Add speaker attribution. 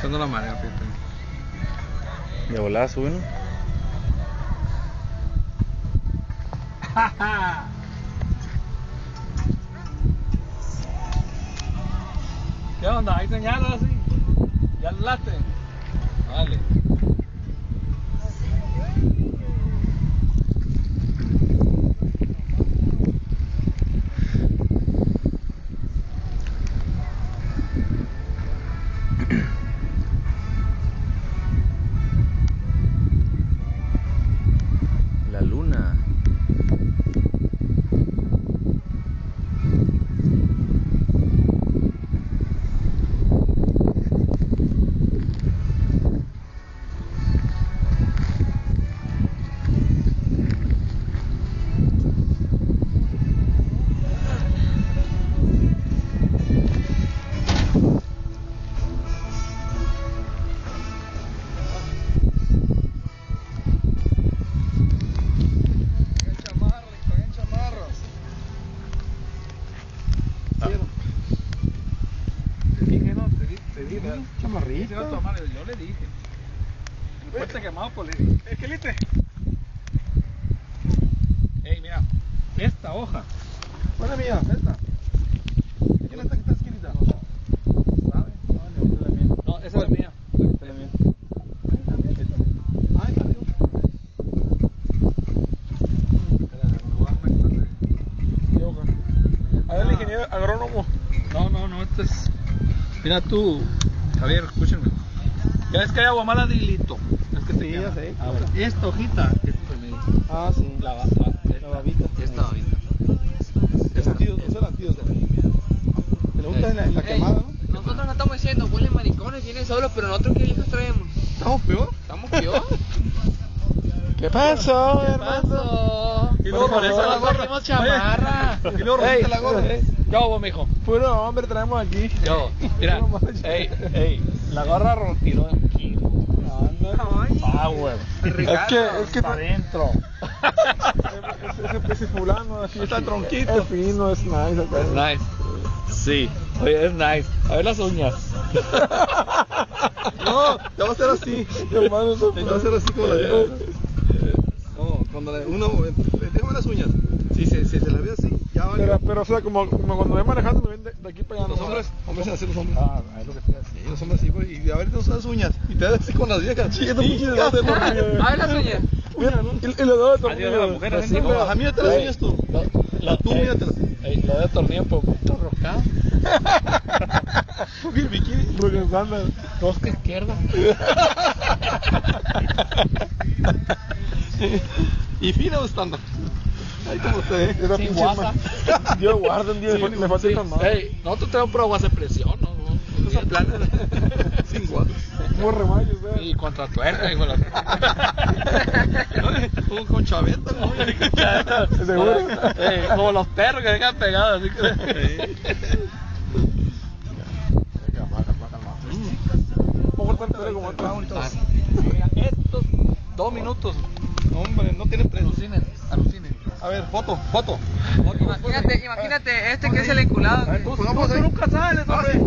Speaker 1: Echando la marea, fíjate.
Speaker 2: De volada suben.
Speaker 1: ¿Qué onda? ¿Hay señal así? ¿Ya hablaste? Vale.
Speaker 2: La luna.
Speaker 1: Chamarrita. Yo le dije. El puente quemado por le dije.
Speaker 3: Esquelite.
Speaker 1: Ey, mira, esta hoja.
Speaker 3: Buena mía, esta. ¿Quién es esta que está esquinita?
Speaker 1: ¿Sabe? No, esa es la mía. Esta es la mía.
Speaker 3: Ah, está arriba. A ver, el ingeniero agrónomo.
Speaker 1: No, este es. Mira tú, Javier, escúchame. Ya ves que hay agua mala de hilito. Es que
Speaker 3: Sí,
Speaker 1: te
Speaker 3: ya
Speaker 1: quema.
Speaker 3: sé.
Speaker 1: A ver, esta hojita, este es el medio.
Speaker 3: Ah, sí.
Speaker 1: La
Speaker 3: babita.
Speaker 1: Esta babita.
Speaker 3: Es antídoto, es el antídoto. Te lo gusta en la quemada, ¿no?
Speaker 4: Nosotros no estamos diciendo, huelen maricones, vienen solos, pero nosotros qué hijas traemos.
Speaker 3: ¿Estamos peor?
Speaker 4: ¿Estamos peor?
Speaker 3: ¿Qué pasó,
Speaker 4: ¿Qué
Speaker 3: hermano?
Speaker 4: pasó?
Speaker 1: Y luego por eso la gorra.
Speaker 4: Trajimos chamarra.
Speaker 3: Y luego resiste la gorra.
Speaker 1: ¿Qué hago, mijo?
Speaker 3: Puro hombre traemos aquí.
Speaker 1: Yo, mira,
Speaker 3: Puro macho.
Speaker 1: la gorra tiró en kilo.
Speaker 4: Ay.
Speaker 1: Power.
Speaker 3: Es que
Speaker 1: Está adentro.
Speaker 3: ese fulano así
Speaker 1: Está
Speaker 3: es-
Speaker 1: tronquito.
Speaker 3: Es fino, es nice acá.
Speaker 1: Es nice. Sí, oye, es nice. A ver las uñas.
Speaker 3: No, te va a hacer así. Hermano, te va a hacer así como la llevas. No, cuando uno. Déjame las uñas. Si se la ve así, ya va. Pero, o sea, como cuando voy manejando, me ven de aquí para allá. Los hombres hacen así los hombres.
Speaker 1: Ah, es lo que estoy haciendo.
Speaker 3: Sí, los hombres así, güey. Y a ver, te usas las uñas. Y te das así con las viejas. Chiquito, pinche de tornillo.
Speaker 4: A ver las uñas.
Speaker 3: Mira, y le doy de
Speaker 1: Adiós a la mujer, así,
Speaker 3: tornillo.
Speaker 1: ¿no?
Speaker 3: Ajá, mírate las uñas tú. Tú míratelas.
Speaker 1: Lo de tornillo por poquito roscado.
Speaker 3: El bikini. Progresando.
Speaker 1: Rosca izquierda.
Speaker 3: ¿Y fina o estándar? Ahí como usted, Era
Speaker 1: Sin
Speaker 3: pinche
Speaker 1: guasa.
Speaker 3: Dios guarda un día, le falta esta mano.
Speaker 1: Ey, nosotros tenemos pura guasa de presión, ¿no?
Speaker 3: Esa plana. Sin guasa. Como remayos,
Speaker 1: Y contra tuerca, hijo de la.
Speaker 3: Como con chaveta, ¿no?
Speaker 1: Seguro. Como los perros que dejan pegados, así que.
Speaker 3: ¿Cómo está el pelo como está bonito?
Speaker 1: Mira, estos 2 minutos.
Speaker 3: Hombre, no tiene precio.
Speaker 1: Alucinen.
Speaker 3: A ver, foto.
Speaker 4: Imagínate, este que es el enculado.
Speaker 3: Tú nunca sales, hombre.